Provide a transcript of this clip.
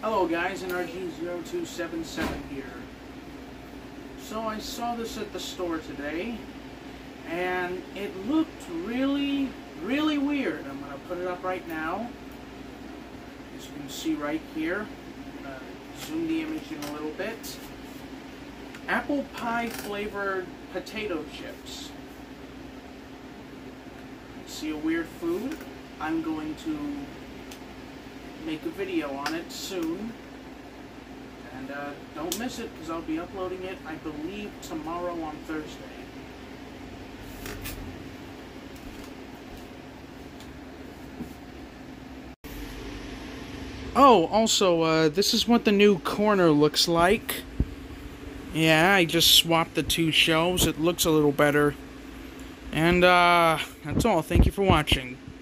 Hello guys, NRG0277 here. So I saw this at the store today, and it looked really weird. I'm going to put it up right now. As you can see right here. I'm going to zoom the image in a little bit. Apple pie flavored potato chips. See a weird food? I'm going to make a video on it soon, and don't miss it because I'll be uploading it, I believe, tomorrow on Thursday. Oh, also, this is what the new corner looks like. Yeah, I just swapped the two shelves. It looks a little better. And that's all. Thank you for watching.